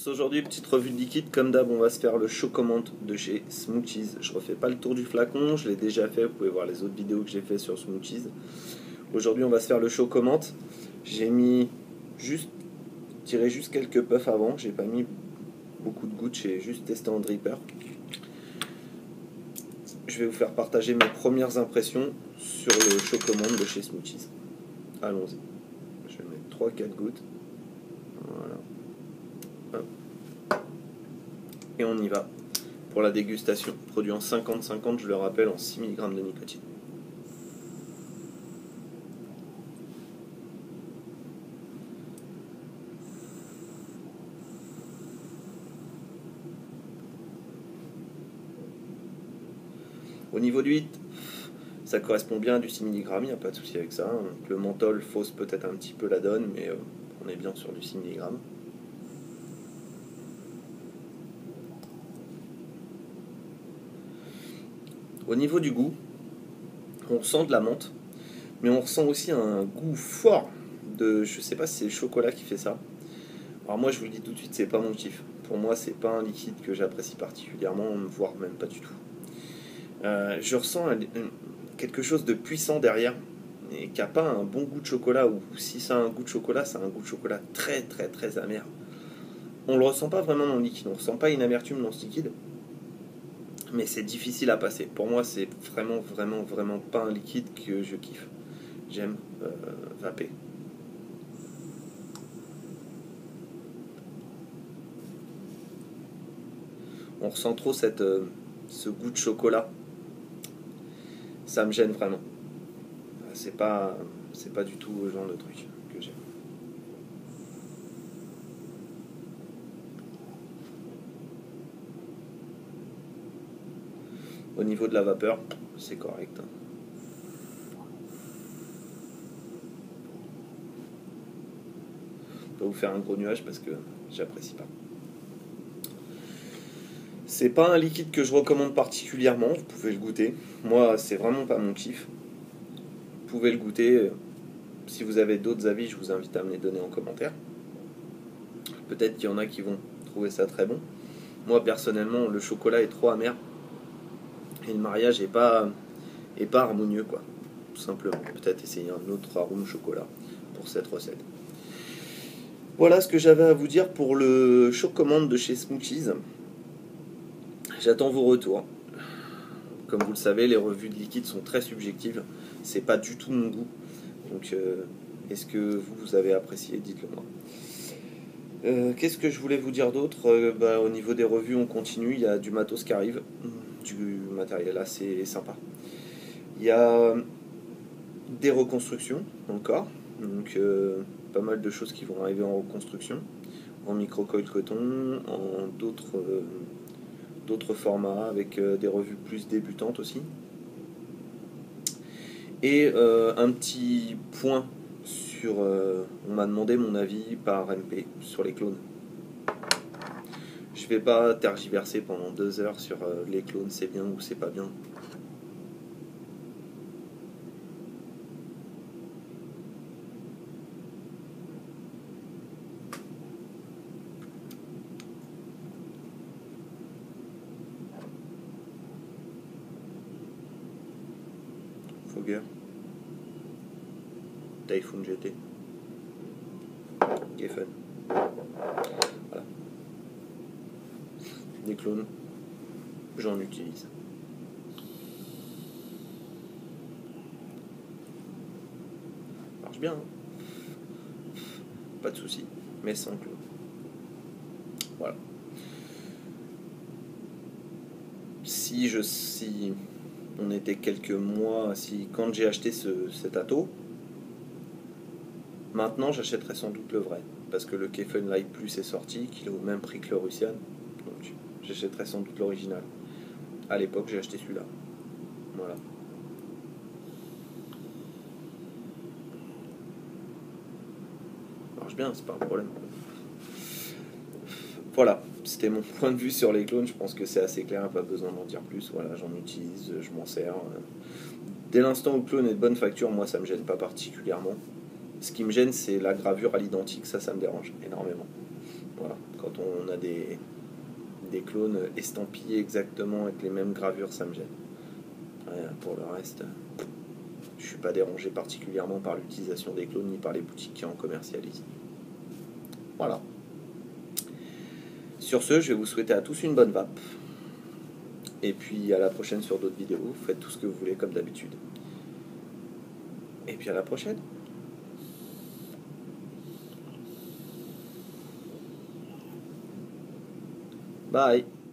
tous, aujourd'hui petite revue de liquide, comme d'hab on va se faire le Chocomante de chez Smoothies. Je refais pas le tour du flacon, je l'ai déjà fait, vous pouvez voir les autres vidéos que j'ai fait sur Smoothies. Aujourd'hui on va se faire le Chocomante. J'ai mis juste, tiré juste quelques puffs avant, j'ai pas mis beaucoup de gouttes, j'ai juste testé en dripper. Je vais vous faire partager mes premières impressions sur le Chocomante de chez Smoothies. Allons-y, je vais mettre 3-4 gouttes. Voilà. Hop. Et on y va pour la dégustation. Produit en 50-50, je le rappelle, en 6 mg de nicotine. Au niveau du hit, ça correspond bien à du 6 mg, il n'y a pas de souci avec ça. Le menthol fausse peut-être un petit peu la donne, mais on est bien sur du 6 mg. Au niveau du goût, on ressent de la menthe, mais on ressent aussi un goût fort de, je sais pas si c'est le chocolat qui fait ça. Alors moi je vous le dis tout de suite, c'est pas mon kiff. Pour moi c'est pas un liquide que j'apprécie particulièrement, voire même pas du tout. Je ressens quelque chose de puissant derrière et qui a pas un bon goût de chocolat, ou si ça a un goût de chocolat, ça a un goût de chocolat très très très amer. On le ressent pas vraiment dans le liquide, on ressent pas une amertume dans ce liquide, mais c'est difficile à passer. Pour moi c'est vraiment pas un liquide que je kiffe. J'aime vaper. On ressent trop ce goût de chocolat. Ça me gêne vraiment. C'est pas du tout le genre de truc que j'aime. Au niveau de la vapeur, c'est correct. Je vais vous faire un gros nuage parce que j'apprécie pas. C'est pas un liquide que je recommande particulièrement, vous pouvez le goûter. Moi, c'est vraiment pas mon kiff. Vous pouvez le goûter. Si vous avez d'autres avis, je vous invite à me les donner en commentaire. Peut-être qu'il y en a qui vont trouver ça très bon. Moi, personnellement, le chocolat est trop amer. Et le mariage est pas harmonieux, quoi. Tout simplement. Peut-être essayer un autre arôme chocolat pour cette recette. Voilà ce que j'avais à vous dire pour le Chocomante de chez Smoothies. J'attends vos retours. Comme vous le savez, les revues de liquide sont très subjectives. C'est pas du tout mon goût. Donc, est-ce que vous avez apprécié? Dites-le moi. Qu'est-ce que je voulais vous dire d'autre? Au niveau des revues, on continue. Il y a du matos qui arrive. Du matériel assez sympa. Il y a des reconstructions encore. Donc, pas mal de choses qui vont arriver en reconstruction. En micro-coil coton, en d'autres formats, avec des revues plus débutantes aussi. Et un petit point sur... on m'a demandé mon avis par MP sur les clones. Je vais pas tergiverser pendant 2 heures sur les clones, c'est bien ou c'est pas bien. Fogger, Typhoon GT, Geffen. Voilà. Des clones, j'en utilise. Marche bien, hein, pas de souci, mais sans clone. Voilà. Si on était quelques mois, quand j'ai acheté cet Atto, maintenant j'achèterais sans doute le vrai, parce que le Geffen Light Plus est sorti, qu'il est au même prix que le Russian, donc j'achèterais sans doute l'original. À l'époque j'ai acheté celui-là. Voilà. Marche bien, c'est pas un problème. Voilà, c'était mon point de vue sur les clones. Je pense que c'est assez clair, pas besoin d'en dire plus. Voilà, j'en utilise, je m'en sers. Dès l'instant où le clone est de bonne facture, moi ça me gêne pas particulièrement. Ce qui me gêne, c'est la gravure à l'identique, ça me dérange énormément. Voilà, quand on a des clones estampillés exactement avec les mêmes gravures, ça me gêne. Ouais, pour le reste, je suis pas dérangé particulièrement par l'utilisation des clones ni par les boutiques qui en commercialisent. Voilà. Sur ce, je vais vous souhaiter à tous une bonne vape. Et puis à la prochaine sur d'autres vidéos. Vous faites tout ce que vous voulez comme d'habitude. Et puis à la prochaine. Bye.